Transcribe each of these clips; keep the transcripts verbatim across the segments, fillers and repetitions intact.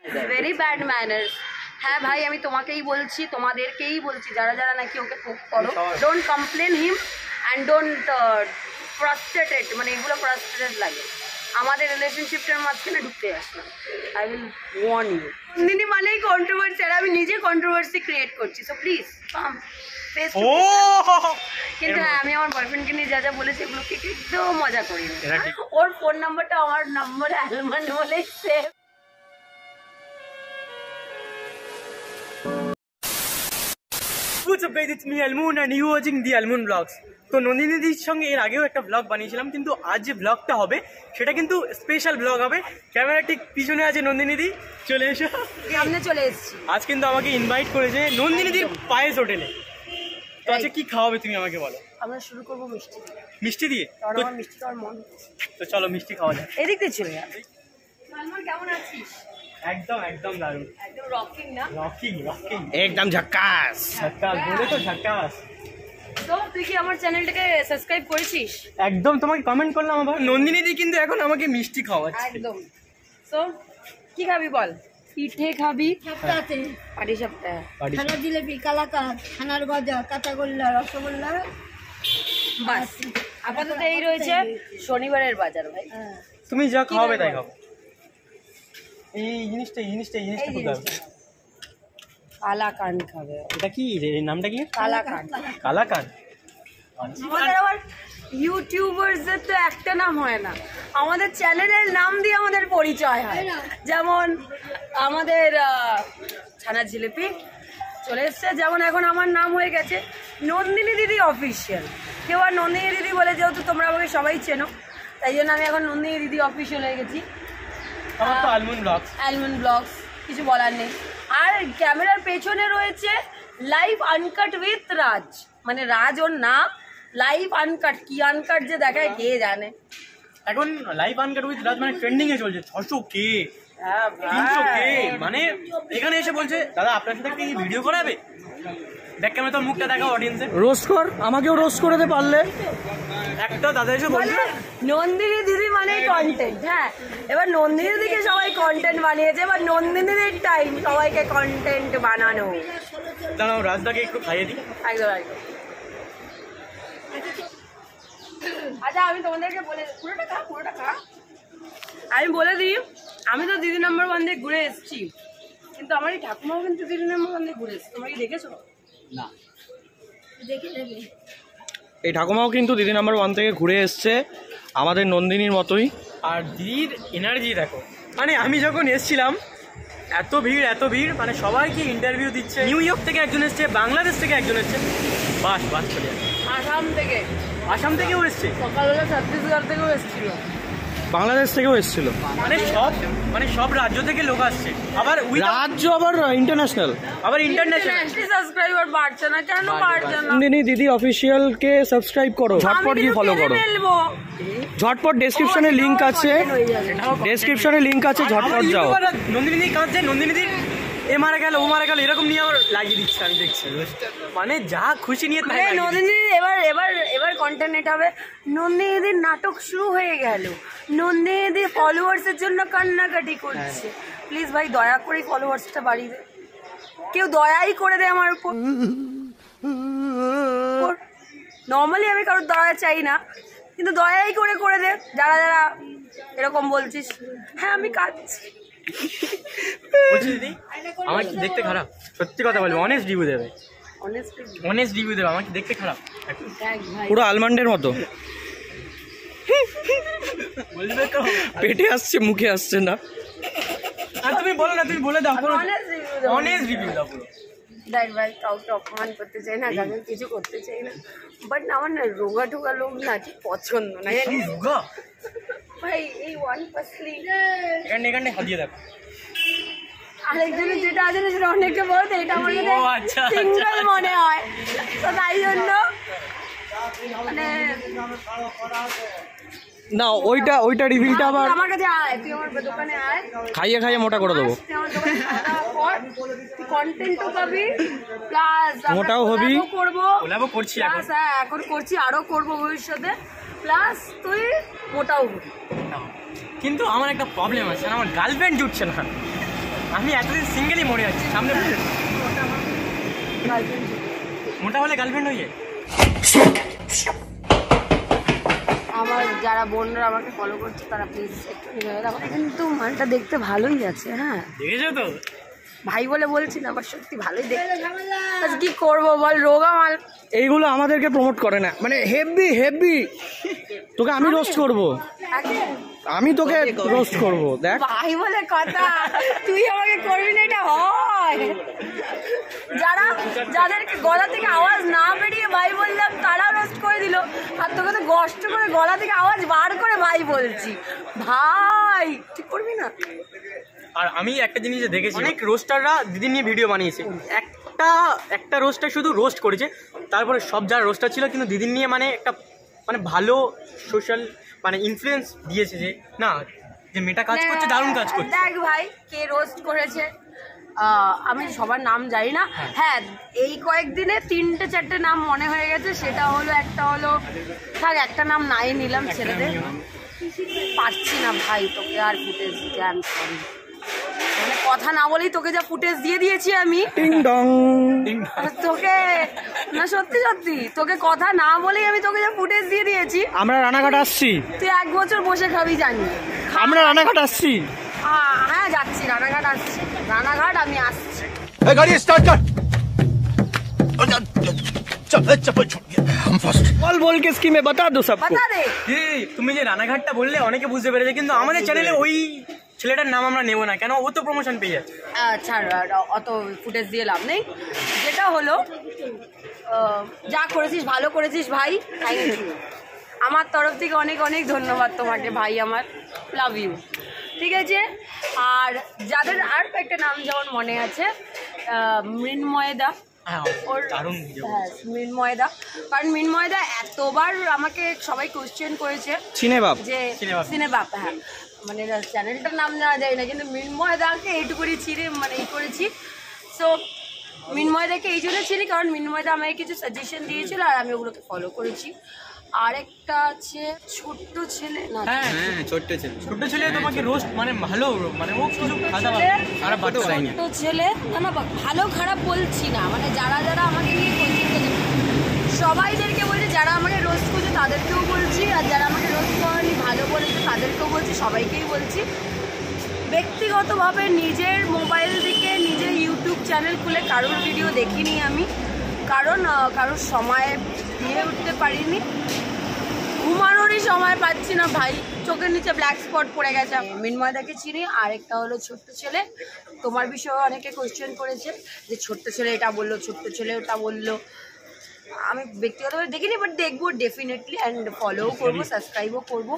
Very bad manners. হ্যাঁ ভাই, আমি তোমাকেই বলছি, তোমাদেরকেই বলছি, যারা যারা নাকি ওকে কুক করো, don't complain him and don't frustrated, মানে এগুলো ফ্রাস্ট্রেটেড লাগে। আমাদের রিলেশনশিপটার মাঝখানে ঢুকতে আসলাম। I will warn you. Nandini মানেই কন্ট্রোভার্সি, আর আমি নিজে কন্ট্রোভার্সি ক্রিয়েট করছি, so please come face to face. কিন্তু হ্যাঁ, আমি আমার বয়ফ্রেন্ডকে নিয়ে যা যা বলেছি এগুলোকে একটু মজা করি। ওর ফোন নাম্বারটা আমার নাম্বার অ্যালমন্ড বলেই সেভ। What's up guys, it's me Almoon and you watching the Almoon Vlogs. তো নন্দিনী দিদির সঙ্গে এর আগেও একটা ব্লগ বানিয়েছিলাম, কিন্তু আজ যে ব্লগটা হবে সেটা কিন্তু স্পেশাল ব্লগ হবে। ক্যামেরা ঠিক পিছনে আছে নন্দিনী দি, চলে এসো। সামনে চলে এসেছি। আজ কিন্তু আমাকে ইনভাইট করেছে নন্দিনী দির পায়েস হোটেলে। তো আজকে কি খাওয়াবে তুমি আমাকে বলো? আমরা শুরু করবো মিষ্টি দিয়ে। মিষ্টি দিয়ে? তো আমার মিষ্টি খাওয়ার মন। তো চলো মিষ্টি খাওয়া যাক। এদিক দিয়ে চলে যা। সালমান কেমন আছিস? একদম একদম দারুণ, একদম রকিং না? রকিং রকিং, একদম ঝাক্কাস ঝাক্কাস, বলে তো ঝাক্কাস। তো তুই কি আমার চ্যানেলটাকে সাবস্ক্রাইব করেছিস? একদম, তোমাকে কমেন্ট করলাম আবার। নন্দিনী দি কিন্তু এখন আমাকে মিষ্টি খাওয়াচ্ছে একদম। তো কি খাবি বল? পিঠে খাবি? সপ্তাহে পাটি সপ্তাহ, ছানা জিলেপি, কালাকাঁদ, ছানার গজা, কাঁচাগোল্লা, রসগোল্লা, বাস। আপাতত এই রয়েছে শনিবারের বাজার ভাই। তুমি যা খাওয়াবে তাই খাবো। এই জিনিসটা এই জিনিসটা এই জিনিসটা খুব দারুণ। কালাকান খাবে? এটা কি, এর নামটা কি? কালাকান। কালাকান। আমাদের আবার ইউটিউবারদের তো একটা নাম হয় না, আমাদের চ্যানেলের নাম দিয়ে আমাদের পরিচয় হয়। যেমন আমাদের ছানা জিলিপি চলে এসছে, যেমন এখন আমার নাম হয়ে গেছে নন্দিনী দিদি অফিসিয়াল। কেউ আর নন্দিনী দিদি বলে, যেহেতু তোমরা আমাকে সবাই চেনো, তাই জন্য আমি এখন নন্দিনী দিদি অফিসিয়াল হয়ে গেছি। আলমন্ড ব্লগস, আলমন্ড ব্লগস, কিছু বলার নেই। আর ক্যামেরার পেছনে রয়েছে লাইভ আনকাট উইথ রাজ, মানে রাজ ওর নাম, লাইভ আনকাট। কি আনকাট যে দেখায় কে জানে। এখন লাইভ আনকাট উইথ রাজ মানে ট্রেন্ডিং এ চলছে। ছশো কে, হ্যাঁ তিনশো কে, মানে এখানে এসে বলছে দাদা আপনার সাথে কি ভিডিও করাবে? দেখ কেমন তোর মুখটা দেখা অডিয়েন্সে। রোস্ট কর, আমাকেও রোস্ট করে দে পারলে। একটা দাদা এসে বলছে নন্দিনী দিদি মানে কন্টেন্ট। হ্যাঁ, এবার নন্দিনী দিদিকে সবাই কন্টেন্ট বানিয়েছে, এবার নন্দিনী দিদির টাইম সবাইকে কন্টেন্ট বানানো। দাঁড়াও রাজদাকে একটু খাইয়ে দিই। একদম একদম। আচ্ছা আমি তোমাদেরকে বলে, পুরোটা খা পুরোটা খা আমি বলে দিই, আমি তো দিদি নাম্বার ওয়ান দিয়ে ঘুরে এসেছি, কিন্তু আমার এই ঠাকুমাও কিন্তু দিদি নাম্বার ওয়ান দিয়ে ঘুরে এসেছে। তোমরা কি দেখেছো? না, দেখে নেবে। এই ঠাকুমাও কিন্তু দিদি নাম্বার ওয়ান থেকে ঘুরে এসছে আমাদের নন্দিনীর মতোই। আর দিদির এনার্জি দেখো, মানে আমি যখন এসছিলাম এত ভিড় এত ভিড়, মানে সবাইকে ইন্টারভিউ দিচ্ছে। নিউ ইয়র্ক থেকে একজন এসছে, বাংলাদেশ থেকে একজন এসছে, বাস বাস চলে যাচ্ছে। আসাম থেকে, আসাম থেকেও এসছে, সকালবেলা ছত্তিশগড় থেকেও এসেছিল, বাংলাদেশ থেকেও এসেছিল, মানে সব মানে সব রাজ্য থেকে লোক আসছে। আবার রাজ্য আবার ইন্টারন্যাশনাল, আবার ইন্টারন্যাশনাল। সাবস্ক্রাইবার বাড়ছে না কেন? বাড়ছে না। নন্দিনী দিদি অফিসিয়াল কে সাবস্ক্রাইব করো, ঝটপট গিয়ে ফলো করো, ঝটপট ডেসক্রিপশনে লিংক আছে, ডেসক্রিপশনে লিংক আছে, ঝটপট যাও। নন্দিনী দিদি কাঁদছে, নন্দিনী দিদি এ মারা গেল ও মারা গেল এরকম নিয়ে আমার লাগিয়ে দিচ্ছে, আমি দেখছি। মানে যা খুশি নিয়ে তাই। নন্দিনী এবার এবার এবার কন্টেন্ট এটা হবে, নন্দিনী দিদির নাটক শুরু হয়ে গেল, নন্দিনী দিদি ফলোয়ার্সের জন্য কান্নাকাটি করছে। প্লিজ ভাই দয়া করে ফলোয়ার্সটা বাড়িয়ে দে, কেউ দয়াই করে দে আমার উপর। নর্মালি আমি কারোর দয়া চাই না, কিন্তু দয়াই করে করে দে যারা যারা এরকম বলছিস। হ্যাঁ আমি কাঁদছি। দিদি আমার দেখতে খারাপ, সত্যি কথা বলবো, অনেস্ট রিভিউ দেবে, অনেস্ট রিভিউ দেবে। আমাকে দেখতে খারাপ, পুরো আলমন্ডের মতো পেটে আসছে, মুখে আসছে না। আর তুমি বলো না, তুমি বলে দাও, অনেস্ট রিভিউ দাও পুরো। দেখ ভাই, কাউকে অপমান করতে চাই না, কাউকে কিছু করতে চাই না, বাট আমার না রোগা ঠোগা লোক না ঠিক পছন্দ না। রোগা ভাই এই ওয়ান পার্সলি এখানে এখানে হাজিয়ে দেখো, আরেকজনের যেটা আছে না সেটা অনেকটা বলতে, এটা আমার কাছে সিঙ্গেল মনে হয়, তো তাই জন্য মানে না ওইটা ওইটা রিভিলটা আবার আমার কাছে আয়, তুই আমার দোকানে আয়, খাইয়ে খাইয়ে মোটা করে দেবো। তুই আমার দোকানে খাওয়া কর, কন্টেন্টও পাবি, প্লাস মোটাও হবি, করবো, ওলাবো করছি এখন, হ্যাঁ এখন করছি, আরো করবো ভবিষ্যতে, প্লাস তুই মোটাও হবি। কিন্তু আমার একটা প্রবলেম আছে, আমার গার্লফ্রেন্ড জুটছে না। আমি এতদিন সিঙ্গেলই মরে যাচ্ছি সামনে মোটা হলে গার্লফ্রেন্ড হয়ে যায়। আমার যারা বোনরা আমাকে ফলো করছে তারা প্লিজ একটু দেখো, কিন্তু মালটা দেখতে ভালোই আছে। হ্যাঁ দেখেছো তো ভাই বলে বলছি না, আবার সত্যি ভালোই দেখতে। আজ কি করবো বল, রোগা মাল। এইগুলো আমাদেরকে প্রমোট করে না, মানে হেভি হেভি। তোকে আমি রোস্ট করবো, আমি তোকে রোস্ট করবো। দেখ ভাই বলে কথা, তুই আমাকে করবি না, এটা হয়। যারা যাদেরকে গলা থেকে আওয়াজ না বেরিয়ে ভাই বললাম তারা রোস্ট করে দিল, আর তোকে তো কষ্ট করে গলা থেকে আওয়াজ বার করে ভাই বলছি। ভাই তুই করবি না। আর আমি একটা জিনিস দেখেছি, অনেক রোস্টাররা দিদি নিয়ে ভিডিও বানিয়েছে, একটা একটা রোস্টার শুধু রোস্ট করেছে, তারপরে সব যারা রোস্টার ছিল কিন্তু দিদির নিয়ে মানে একটা মানে ভালো সোশ্যাল মানে ইনফ্লুয়েন্স দিয়েছে, যে না যে মেয়েটা কাজ করছে, দারুণ কাজ করছে। দেখ ভাই কে রোস্ট করেছে আমি সবার নাম জানি না। হ্যাঁ এই কয়েকদিনে তিনটে চারটে নাম মনে হয়ে গেছে, সেটা হলো একটা হলো থাক একটা নাম নাই নিলাম, ছেলেদের পারছি না ভাই তোকে আর ফুটেজ দিতে। আমি সরি মানে কথা না বলেই তোকে যা ফুটেজ দিয়ে দিয়েছি আমি তোকে, না সত্যি সত্যি তোকে কথা না বলেই আমি তোকে যা ফুটেজ দিয়ে দিয়েছি। আমরা রানাঘাট আসছি, তুই এক বছর বসে খাবি জানি। আমরা রানাঘাট আসছি। হ্যাঁ যাচ্ছি রানাঘাট আসছি, রানাঘাট আমি আসছি। गाड़ी स्टार्ट कर। चल चप्पल छोड़ गया हम फर्स्ट। বল বল কে স্কিমে বাতা দো সবকো। বাতা দে। তুমি যে রানাঘাটটা বললে অনেকে বুঝতে পেরেছে, কিন্তু আমাদের চ্যানেলে ওই ছেলেটার নাম আমরা নেব না, কেন ও তো প্রমোশন পেয়ে যাচ্ছে। ছাড় অত ফুটেজ দিয়ে লাভ নেই। যেটা হলো যা করেছিস ভালো করেছিস ভাই, থ্যাংক ইউ। আমার তরফ থেকে অনেক অনেক ধন্যবাদ তোমাকে ভাই, আমার লাভ ইউ। ঠিক আছে, আর যাদের আর একটা নাম যেমন মনে আছে মৃন্ময়দা, ওর হ্যাঁ মৃন্ময়দা, কারণ মৃন্ময়দা এতবার আমাকে সবাই কোয়েশ্চেন করেছে সিনেবাপ যে সিনেবাপ, হ্যাঁ মানে চ্যানেলটার নাম জানা যায় না, কিন্তু মৃন্ময়দাকে এইটুকুনি চিনি মানে এই করেছি। সো মৃন্ময়দাকে এই জন্য চিনি কারণ মৃন্ময়দা আমাকে কিছু সাজেশন দিয়েছিল আর আমি ওগুলোকে ফলো করেছি। আরেকটা আছে ছোট্ট ছেলে, না হ্যাঁ ছোট্ট ছেলে, ছোট্ট ছেলে তোমাকে রোস্ট মানে ভালো মানে ও কিছু খারাপ ছোট্ট ছেলে না না ভালো খারাপ বলছি না, মানে যারা যারা আমাকে নিয়ে কোয়েশ্চেন সবাইদেরকে বলছি, যারা আমাকে রোস্ট করছে তাদেরকেও বলছি, আর যারা আমাকে রোস্ট করেনি ভালো বলেছে তাদেরকেও বলছি, সবাইকেই বলছি। ব্যক্তিগতভাবে নিজের মোবাইল থেকে নিজের ইউটিউব চ্যানেল খুলে কারোর ভিডিও দেখিনি আমি, কারণ কারোর সময় দিয়ে উঠতে পারিনি, ঘুমানোরই সময় পাচ্ছি না ভাই, চোখের নিচে ব্ল্যাক স্পট পড়ে গেছে। মৃন্ময়দাকে চিনি, আরেকটা হলো ছোট্ট ছেলে। তোমার বিষয়ে অনেকে কোয়েশ্চেন করেছে যে ছোট্ট ছেলে এটা বললো, ছোট্ট ছেলে ওটা বললো, আমি ব্যক্তিগতভাবে দেখিনি বাট দেখবো ডেফিনেটলি, অ্যান্ড ফলোও করবো, সাবস্ক্রাইবও করবো।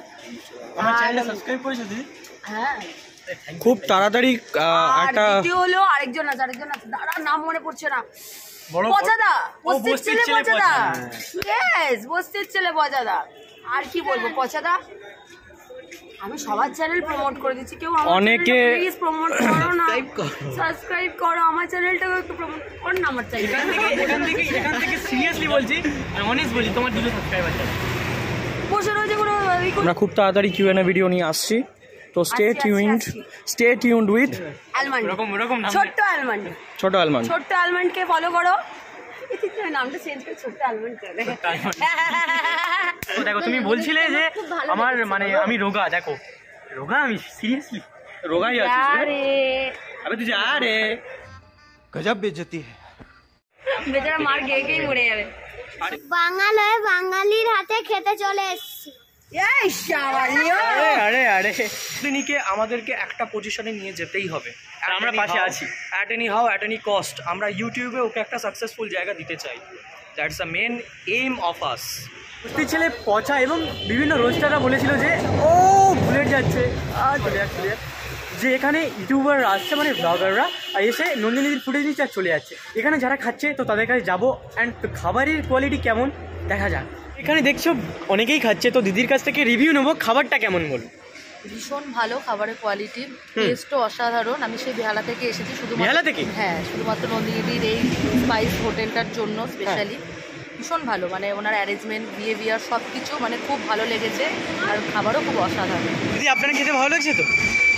হ্যাঁ খুব তাড়াতাড়ি একটা দ্বিতীয় হলো আরেকজন আছে, আরেকজন আছে দাঁড়া নাম মনে পড়ছে না, পচাদা, বস্তির ছেলে পচাদা, ইয়েস বস্তির ছেলে পচাদা। আর কি বলবো পচাদা, আমি সবার চ্যানেল প্রমোট করে দিচ্ছি, কেউ অনেকে প্লিজ প্রমোট করো না, সাবস্ক্রাইব করো আমার চ্যানেলটাকে একটু প্রমোট করো না আমার চ্যানেল। এখান থেকে এখান থেকে সিরিয়াসলি বলছি, অনেস্ট বলছি, তোমার দুটো সাবস্ক্রাইবার আছে বসে রয়েছে কোনো। আমরা খুব তাড়াতাড়ি কিউ এন এ ভিডিও নিয়ে আসছি, তো stay tuned, stay tuned with almond, এরকম এরকম নাম, ছোট্ট আলমন্ড, ছোট আলমন্ড, ছোট্ট আলমন্ডকে ফলো করো। নামটা চেঞ্জ করে ছোট্ট আলমন্ড করে দে। দেখো তুমি বলছিলে যে আমার মানে আমি রোগা, দেখো রোগা, আমি সিরিয়াসলি রোগাই আছি। আরে আবে তুই যা রে, गजब बेइज्जती है। বেচারা মার গেয়ে গেয়ে মরে যাবে। বাঙাল হয়ে বাঙালির হাতে খেতে চলে এসেছি। এই শাওয়ালিও, আরে আরে আরে নিকে আমাদেরকে একটা পজিশনে নিয়ে যেতেই হবে, আর আমরা পাশে আছি। At any how, at any cost, আমরা ইউটিউবে ওকে একটা সাকসেসফুল জায়গা দিতে চাই। That's the main aim of us. বস্তির ছেলে পচা এবং বিভিন্ন রোস্টাররা বলেছিল যে ও ভুলে যাচ্ছে চলে যাচ্ছে, যে এখানে ইউটিউবাররা আসছে মানে ব্লগাররা আর এসে নন্দিনীদির ফুটেজ নিচ্ছে আর চলে যাচ্ছে। এখানে যারা খাচ্ছে তো তাদের কাছে যাবো, অ্যান্ড খাবারের কোয়ালিটি কেমন দেখা যাক। এখানে দেখছো অনেকেই খাচ্ছে, তো দিদির কাছ থেকে রিভিউ নেবো খাবারটা কেমন বলো। ভীষণ ভালো খাবারের কোয়ালিটি, টেস্টও অসাধারণ। আমি সেই বেহালা থেকে এসেছি শুধুমাত্র, বেহালা থেকে? হ্যাঁ শুধুমাত্র নন্দিনীদির এই স্পাইস হোটেলটার জন্য স্পেশালি। ভীষণ ভালো, মানে ওনার অ্যারেঞ্জমেন্ট, বিহেভিয়ার সব কিছু মানে খুব ভালো লেগেছে, আর খাবারও খুব অসাধারণ। দিদি আপনার খেতে ভালো লাগছে তো?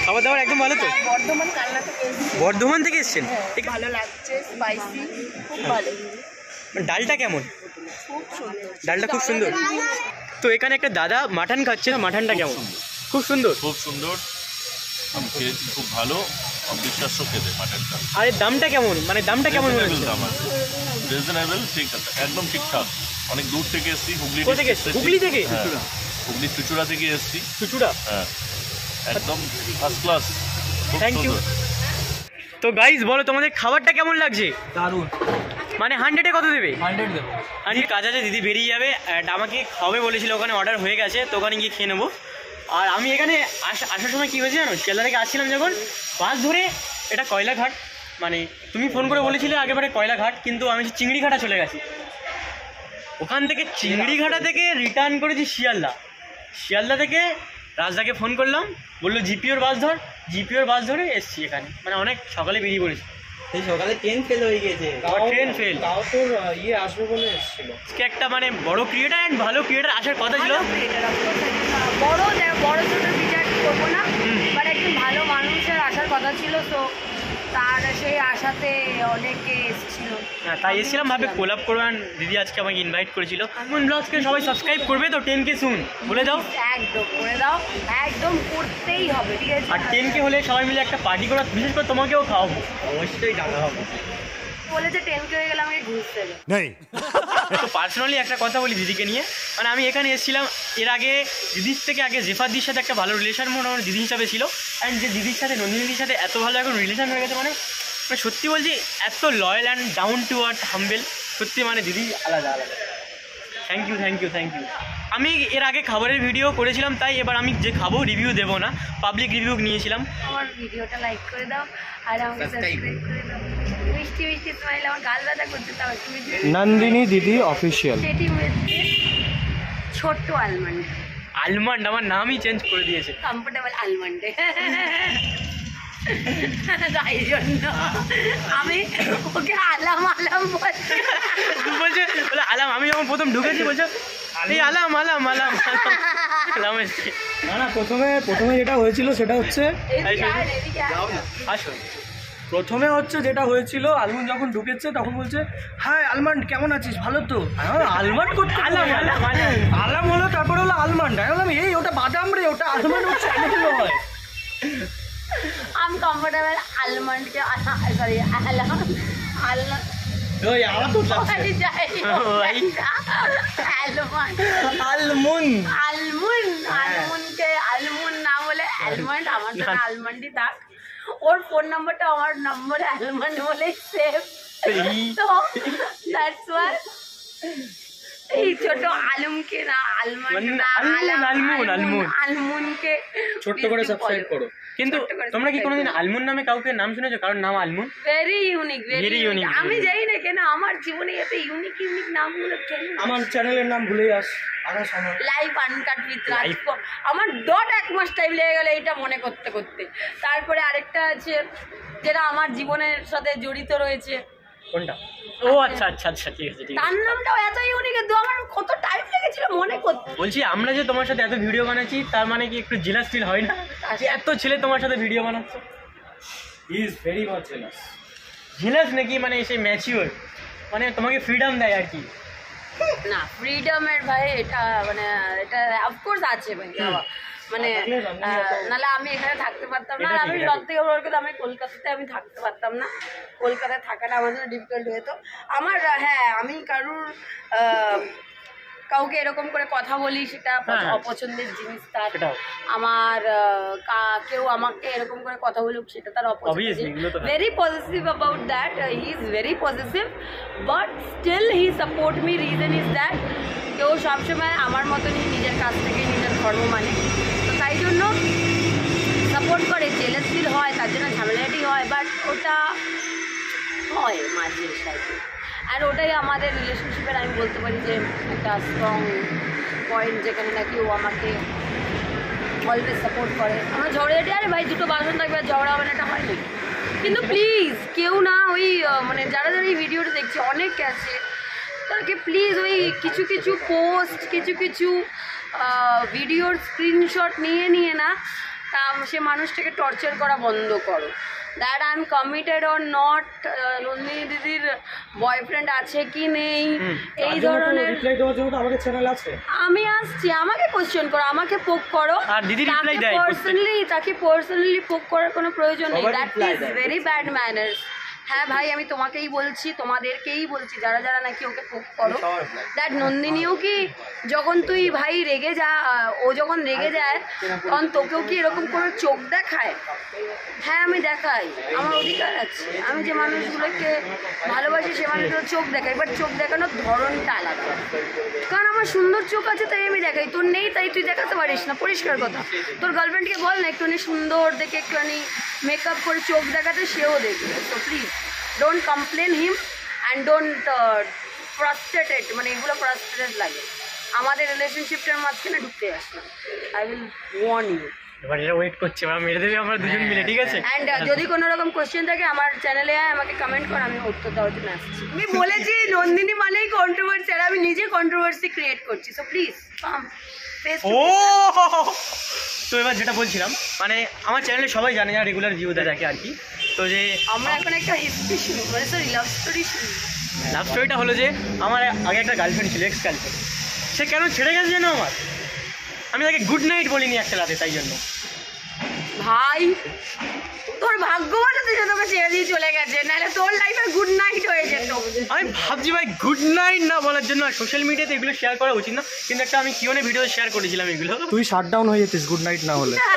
খাবার দাবার একদম ভালো তো? বর্ধমান কালনা থেকে এসেছি। বর্ধমান থেকে এসছেন? হ্যাঁ, ভালো লাগছে, স্পাইসি, খুব ভালো। ডালটা কেমন? খুব সুন্দর। ডালটা খুব সুন্দর। তো এখানে একটা দাদা মাটন খাচ্ছে না, মাটনটা কেমন? খুব সুন্দর। খুব সুন্দর, আমি খেয়েছি, খুব ভালো, অবিশ্বাস্য খেতে মাটনটা। আর এর দামটা কেমন, মানে দামটা কেমন মনে হচ্ছে? দাম আছে, রিজনেবল, ঠিক আছে, একদম ঠিকঠাক। অনেক দূর থেকে এসেছি, হুগলি কোথা থেকে এসেছি? হুগলি থেকে? হ্যাঁ, হুগলি চুচুড়া থেকে এসেছি। চুচুড়া? হ্যাঁ, একদম ফার্স্ট ক্লাস। Thank you. তো গাইজ বলো তোমাদের খাবারটা কেমন লাগছে? দারুণ, মানে হান্ড্রেডে কত দেবে? হান্ড্রেড দেবো। আজকে কাজ আছে, দিদি বেরিয়ে যাবে, অ্যান্ড আমাকে খাবে বলেছিল, ওখানে অর্ডার হয়ে গেছে, তো ওখানে গিয়ে খেয়ে নেবো। আর আমি এখানে আসা আসার সময় কী হয়েছে জানো, শিয়ালদা থেকে আসছিলাম যখন, বাস ধরে এটা কয়লাঘাট, মানে তুমি ফোন করে বলেছিলে আগেবারে কয়লাঘাট, কিন্তু আমি চিংড়িঘাটা চলে গেছি। ওখান থেকে চিংড়িঘাটা থেকে রিটার্ন করেছি শিয়ালদা। শিয়ালদা থেকে রাজদাকে ফোন করলাম, বললো জিপিওর বাস ধর, জিপিওর বাস ধরে এসছি এখানে, মানে অনেক সকালে বেরিয়ে পড়েছি। এই সকালে ট্রেন ফেল হয়ে গেছে, ট্রেন ফেল, তাও তোর ইয়ে আসবে বলে এসেছিল। আজকে একটা মানে বড় ক্রিয়েটার অ্যান্ড ভালো ক্রিয়েটার আসার কথা ছিল। বড় বড় ছোট বিচার করবো না, বাট একজন ভালো মানুষের আসার কথা ছিল, তো তার সেই আশাতে অনেকে এসেছিল। হ্যাঁ, তাই এসেছিলাম, ভাবে কোলাপ করবেন, দিদি আজকে আমাকে ইনভাইট করেছিল। মুন ব্লগসকে সবাই সাবস্ক্রাইব করবে তো, টেন কে শুন বলে দাও। একদম করে দাও, একদম করতেই হবে, ঠিক আছে? আর টেন কে হলে সবাই মিলে একটা পার্টি করা, বিশেষ করে তোমাকেও খাওয়াবো, অবশ্যই জানা হবে। বলেছে টেন কে হয়ে গেলে আমাকে ঘুষ দেবে। नहीं তো পার্সোনালি একটা কথা বলি দিদিকে নিয়ে, মানে আমি এখানে এসেছিলাম এর আগে, দিদির থেকে আগে জেফাদির সাথে একটা ভালো রিলেশন মনে আমার দিদি হিসাবে ছিল, অ্যান্ড যে দিদির সাথে নন্দিনীদির সাথে এত ভালো এখন রিলেশন হয়ে গেছে, মানে মানে সত্যি বলছি এত loyal and down to earth humble, সত্যি মানে দিদি আলাদা আলাদা। Thank you thank you thank you. আমি এর আগে খাবারের ভিডিও করেছিলাম, তাই এবার আমি যে খাবো রিভিউ দেবো না, পাবলিক রিভিউ নিয়েছিলাম। আমার ভিডিওটা লাইক করে দাও আর আমাকে সাবস্ক্রাইব করে দাও। মিষ্টি মিষ্টি স্মাইল, আমার গাল ব্যথা করতে, তাও একটু নন্দিনী দিদি অফিসিয়াল। সেটি হচ্ছে ছোট্ট আলমন্ড, আলমন্ড আমার নামই চেঞ্জ করে দিয়েছে, কমফোর্টেবল আলমন্ডে। তাই জন্য আমি ওকে আলাম আলাম বলছি। বলছে বলে আলাম, আমি যখন প্রথম ঢুকেছি বলছে এই আলাম আলাম আলাম আলাম এসছে। না না, প্রথমে প্রথমে যেটা হয়েছিল সেটা হচ্ছে, এদিকে আয়, এদিকে আয়। আসো। প্রথমে হচ্ছে যেটা হয়েছিল, আলমন্ড যখন ঢুকেছে তখন বলছে হাই আলমন্ড কেমন আছিস, ভালো তো? হ্যাঁ, আলমন্ড করতে আলাম আলাম আলাম আলাম হলো, তারপরে হলো আলমন্ড। আমি বললাম এই ওটা বাদাম রে, ওটা আলমন্ড হচ্ছে আলমন্ড হয়। আমি কমফোর্টেবল আলমন্ডকে সরি আলাম আলাম ওই আমার তো লাগছে যাই ভাই। Almond almond. আলমন্ড আলমন্ডকে আলমন্ড না বলে আলমন্ড, আমার তো আলমন্ডই থাক। ওর ফোন নাম্বারটা আমার নম্বরে আলমন্ড বলে সেভ, তো দ্যাটস ওয়াই এই ছোট আলমকে না আলমন্ড না আলমুন আলমুন আলমুনকে ছোট্ট করে সাবস্ক্রাইব করো। কিন্তু তোমরা কি কোনোদিন আলমুন নামে কাউকে নাম শুনেছো, কারোর নাম আলমুন? Very unique, Very very unique, unique. আমি very জানি না কেন আমার জীবনে এত ইউনিক ইউনিক নামগুলো কেন। আমার চ্যানেলের নাম ভুলে যাস, আকাশ আমার। লাইভ আনকাট উইথ রাজকর, আমার ডট এক মাস টাইম লেগে গেল এটা মনে করতে করতে। তারপরে আরেকটা আছে যেটা আমার জীবনের সাথে জড়িত রয়েছে, কোনটা? ও আচ্ছা আচ্ছা আচ্ছা, ঠিক আছে ঠিক তার আছে। নামটাও এত ইউনিক, কিন্তু আমার কত টাইম লেগেছিল মনে করতে। বলছি আমরা যে তোমার সাথে এত ভিডিও বানাচ্ছি, তার মানে কি একটু জেলাস ফিল হয় না যে এত ছেলে তোমার সাথে ভিডিও বানাচ্ছে? He is very much jealous. Jealous নাকি মানে সেই ম্যাচিওর, মানে তোমাকে ফ্রিডম দেয় আর কি? না, ফ্রিডমের ভাই এটা মানে এটা অফকোর্স আছে ভাই, মানে নাহলে আমি এখানে থাকতে পারতাম না। আর আমি সব থেকে বড় কথা, আমি কলকাতাতে আমি থাকতে পারতাম না, কলকাতায় থাকাটা আমার জন্য ডিফিকাল্ট হতো আমার। হ্যাঁ, আমি কারুর কাউকে এরকম করে কথা বলি সেটা অপছন্দের জিনিস তার। আমার কেউ আমাকে এরকম করে কথা বলুক সেটা তার অপছন্দের। Very positive about that, he is very positive, but still he support me. Reason is that কেউ সবসময় আমার মতনই নিজের কাছ থেকে নিজের ধর্ম মানে, তো তাই জন্য সাপোর্ট করে। জেলাস ফিল হয়, তার জন্য ঝামেলাটি হয়, বাট ওটা হয় মাঝে সাথে। আর ওটাই আমাদের রিলেশনশিপের আমি বলতে পারি যে একটা স্ট্রং পয়েন্ট, যেখানে নাকি ও আমাকে অলওয়েজ সাপোর্ট করে। আমরা ঝগড়াঝাটি, আরে ভাই দুটো বাসন থাকবে আর ঝগড়া হবে না, এটা হয় না। কিন্তু প্লিজ কেউ না ওই মানে যারা যারা এই ভিডিওটা দেখছে অনেক আছে, তাদেরকে প্লিজ ওই কিছু কিছু পোস্ট কিছু কিছু ভিডিওর স্ক্রিনশট নিয়ে নিয়ে না তা সে মানুষটাকে টর্চার করা বন্ধ করো। That I am committed or not, Nandini দিদির বয়ফ্রেন্ড আছে কি নেই, এই ধরনের রিপ্লাই দেওয়ার জন্য তো আমাদের চ্যানেল আছে। আমি আসছি, আমাকে কোশ্চেন করো, আমাকে পোক করো। আর দিদি রিপ্লাই দেয় পার্সোনালি, তাকে পার্সোনালি পোক করার কোনো প্রয়োজন নেই। That is very bad manners. হ্যাঁ ভাই, আমি তোমাকেই বলছি, তোমাদেরকেই বলছি, যারা যারা নাকি ওকে পোক করো। দ্যাট নন্দিনীও কি, যখন তুই ভাই রেগে যা, ও যখন রেগে যায় তখন তোকেও কি এরকম করে চোখ দেখায়? হ্যাঁ আমি দেখাই, আমার অধিকার আছে। আমি যে মানুষগুলোকে ভালোবাসি সে মানুষগুলো চোখ দেখাই, বাট চোখ দেখানোর ধরনটা আলাদা। কারণ আমার সুন্দর চোখ আছে তাই আমি দেখাই, তোর নেই তাই তুই দেখাতে পারিস না, পরিষ্কার কথা। তোর গার্লফ্রেন্ডকে বল না একটুখানি সুন্দর দেখে একটুখানি মেকআপ করে চোখ দেখাতে, সেও দেখবে। তো please don't complain him and don't frustrated, মানে এগুলো ফ্রাস্ট্রেটেড লাগে। আমাদের রিলেশনশিপটার মাঝখানে ঢুকতে আসে, আই উইল ওয়ার্ন ইউ। এবার এরা ওয়েট করছে, এবার মেরে দেবে আমরা দুজন মিলে, ঠিক আছে? অ্যান্ড যদি কোনো রকম কোশ্চেন থাকে আমার চ্যানেলে আয়, আমাকে কমেন্ট কর, আমি উত্তর দেওয়ার জন্য আসছি। আমি বলেছি নন্দিনী মানেই কন্ট্রোভার্সি, আর আমি নিজে কন্ট্রোভার্সি ক্রিয়েট করছি। সো প্লিজ কাম ফেস ও তো এবার যেটা বলছিলাম, মানে আমার চ্যানেলে সবাই জানে, যারা রেগুলার ভিউতে দেখে আর কি। তো যে আমরা এখন একটা হিস্ট্রি শুরু মানে সরি লাভ স্টোরি শুরু। লাভ স্টোরিটা হলো যে আমার আগে একটা গার্লফ্রেন্ড ছিল, এক্স গার্লফ্রেন্ড। সে কেন ছেড়ে গেছে যেন আমার, আমি তাকে গুড নাইট বলিনি একটা রাতে, তাই জন্য। ভাই তোর ভাগ্য ভালো তুই যে তোকে ছেড়ে দিয়ে চলে গেছে, নাহলে তোর লাইফে গুড নাইট হয়ে যেত। আমি ভাবছি ভাই গুড নাইট না বলার জন্য সোশ্যাল মিডিয়াতে এগুলো শেয়ার করা উচিত না, কিন্তু একটা আমি কিওনে ভিডিও শেয়ার করেছিলাম এগুলো। তুই শাট ডাউন হয়ে যেতিস গুড নাইট না হলে।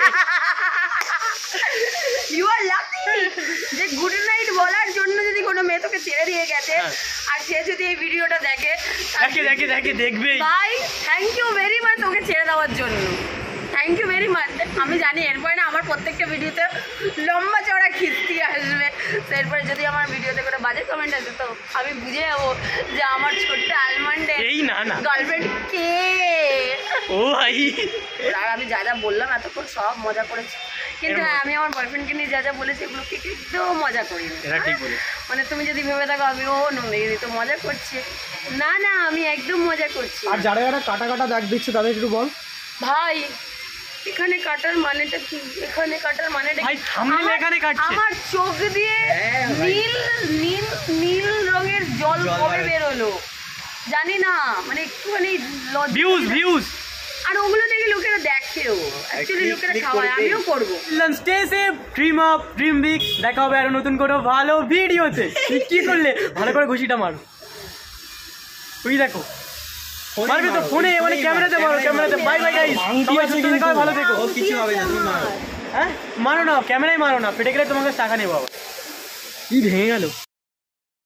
ইউ আর লাকি যে গুড নাইট বলার জন্য যদি কোনো মেয়ে তোকে ছেড়ে দিয়ে গেছে, আর সে যদি এই ভিডিওটা দেখে দেখে দেখে দেখে দেখবেই। ভাই থ্যাংক ইউ ভেরি মাচ ওকে ছেড়ে দেওয়ার জন্য, থ্যাংক ইউ ভেরি মাচ। আমি জানি এরপরে না আমার প্রত্যেকটা ভিডিওতে লম্বা চড়া খিস্তি আসবে, তো এরপরে যদি আমার ভিডিওতে কোনো বাজে কমেন্ট আসে তো আমি বুঝে যাবো যে আমার ছোট্ট আলমন্ডের এই না না গার্লফ্রেন্ড কে। ও ভাই, আর আমি যা যা বললাম এতক্ষণ সব মজা করেছি, কিন্তু হ্যাঁ আমি আমার বয়ফ্রেন্ডকে নিয়ে যা যা বলেছি এগুলো কে একটু মজা করিনি। এটা ঠিক বলে। মানে তুমি যদি ভেবে থাকো আমি ও নন্দিনী তো মজা করছি, না না আমি একদম মজা করছি। আর যারা যারা কাটা কাটা দাগ দিচ্ছে তাদের একটু বল ভাই এখানে কাটার মানেটা কি, এখানে কাটার মানেটা ভাই কি? থামনেলে আমার- এখানে কাটছে। আমার চোখ দিয়ে নীল নীল নীল রঙের জল কবে বেরোলো জানি না, মানে একটুখানি ভিউজ ভিউজ। আর ওগুলো দেখে লোকেরা দেখেও, অ্যাকচুয়ালি লোকেরা খাওয়ায়, আমিও করবো। Stay safe, dream up, dream big. দেখা হবে আরো নতুন কোনো ভালো ভিডিওতে। তুই কি করলে? ভালো করে ঘুষিটা মার। তুই দেখো মারবি তো ফোনে, মানে ক্যামেরাতে মারো, ক্যামেরাতে। বাই বাই গাইস, সবাই সুস্থ থেকো, ভালো থেকো। কিছু হবে না, তুমি মারো। হ্যাঁ মারো না, ক্যামেরায় মারো না, পেটে গেলে তোমাকে টাকা নেবো আবার। কি ভেঙে গেল।